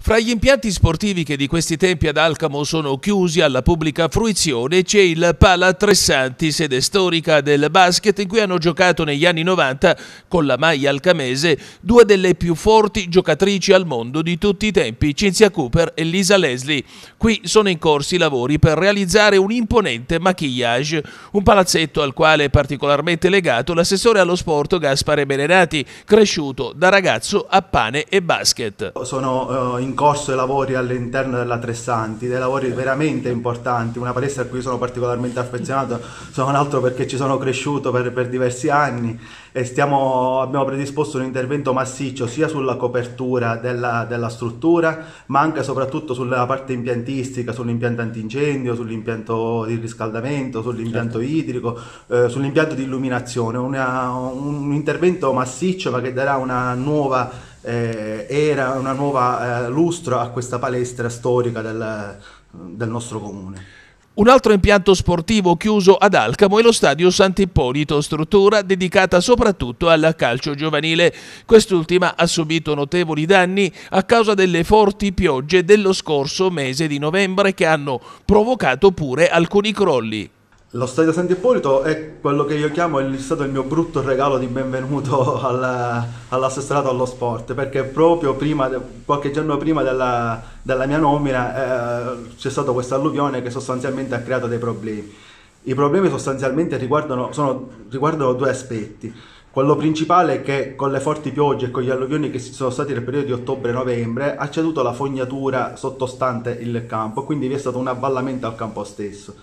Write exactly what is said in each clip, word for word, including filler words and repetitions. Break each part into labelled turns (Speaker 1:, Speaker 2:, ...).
Speaker 1: Fra gli impianti sportivi che di questi tempi ad Alcamo sono chiusi alla pubblica fruizione c'è il Pala Tressanti, sede storica del basket, in cui hanno giocato negli anni novanta con la maglia alcamese due delle più forti giocatrici al mondo di tutti i tempi, Cinzia Cooper e Lisa Leslie. Qui sono in corso i lavori per realizzare un imponente maquillage, un palazzetto al quale è particolarmente legato l'assessore allo sport Gaspare Berenati, cresciuto da ragazzo a pane e basket.
Speaker 2: Sono uh, in corso i lavori all'interno della Tressanti, dei lavori veramente importanti, una palestra a cui sono particolarmente affezionato, se non altro perché ci sono cresciuto per, per diversi anni e stiamo, abbiamo predisposto un intervento massiccio sia sulla copertura della, della struttura, ma anche e soprattutto sulla parte impiantistica, sull'impianto antincendio, sull'impianto di riscaldamento, sull'impianto certo. idrico, eh, sull'impianto di illuminazione, una, un intervento massiccio ma che darà una nuova Eh, era una nuova eh, lustro a questa palestra storica del, del nostro comune.
Speaker 1: Un altro impianto sportivo chiuso ad Alcamo è lo stadio Sant'Ippolito, struttura dedicata soprattutto al calcio giovanile. Quest'ultima ha subito notevoli danni a causa delle forti piogge dello scorso mese di novembre che hanno provocato pure alcuni crolli.
Speaker 2: Lo stadio Sant'Ippolito è quello che io chiamo è stato il mio brutto regalo di benvenuto all'assessorato allo sport, perché proprio prima, qualche giorno prima della, della mia nomina eh, c'è stata questa alluvione che sostanzialmente ha creato dei problemi. I problemi sostanzialmente riguardano, sono, riguardano due aspetti. Quello principale è che con le forti piogge e con gli alluvioni che ci sono stati nel periodo di ottobre-novembre ha ceduto la fognatura sottostante il campo, quindi vi è stato un avvallamento al campo stesso.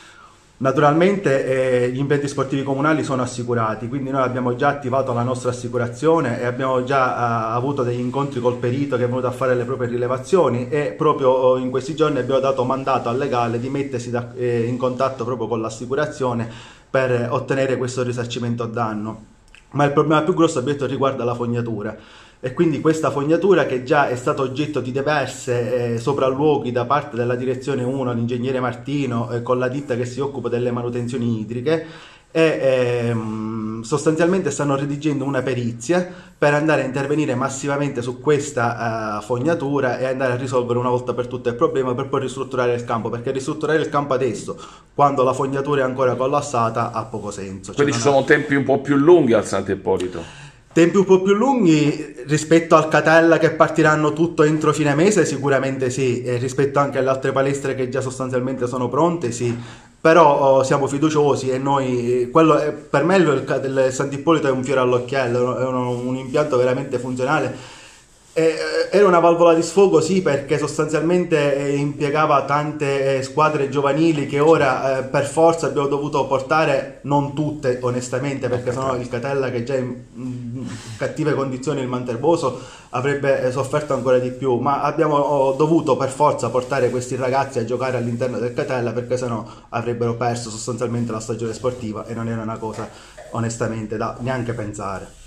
Speaker 2: Naturalmente eh, gli impianti sportivi comunali sono assicurati, quindi noi abbiamo già attivato la nostra assicurazione e abbiamo già eh, avuto degli incontri col perito che è venuto a fare le proprie rilevazioni e proprio in questi giorni abbiamo dato mandato al legale di mettersi da, eh, in contatto proprio con l'assicurazione per ottenere questo risarcimento danno. Ma il problema più grosso, abbiamo detto, riguarda la fognatura. E quindi questa fognatura, che già è stata oggetto di diverse eh, sopralluoghi da parte della direzione uno, l'ingegnere Martino, eh, con la ditta che si occupa delle manutenzioni idriche, e ehm, sostanzialmente stanno redigendo una perizia per andare a intervenire massivamente su questa uh, fognatura e andare a risolvere una volta per tutte il problema, per poi ristrutturare il campo, perché ristrutturare il campo adesso, quando la fognatura è ancora collassata, ha poco senso.
Speaker 3: Quindi
Speaker 2: cioè,
Speaker 3: ci sono ha... tempi un po' più lunghi al Sant'Ippolito?
Speaker 2: Tempi un po' più lunghi rispetto al Catella, che partiranno tutto entro fine mese, sicuramente sì, e rispetto anche alle altre palestre che già sostanzialmente sono pronte, sì, però oh, siamo fiduciosi e noi, quello è, per me il, il Sant'Ippolito è un fiore all'occhiello, è un, un impianto veramente funzionale. Eh, era una valvola di sfogo, sì, perché sostanzialmente eh, impiegava tante eh, squadre giovanili che ora eh, per forza abbiamo dovuto portare, non tutte onestamente, perché sennò il Catella, che è già in mh, cattive condizioni, il Manterboso, avrebbe eh, sofferto ancora di più, ma abbiamo oh, dovuto per forza portare questi ragazzi a giocare all'interno del Catella, perché sennò avrebbero perso sostanzialmente la stagione sportiva e non era una cosa onestamente da neanche pensare.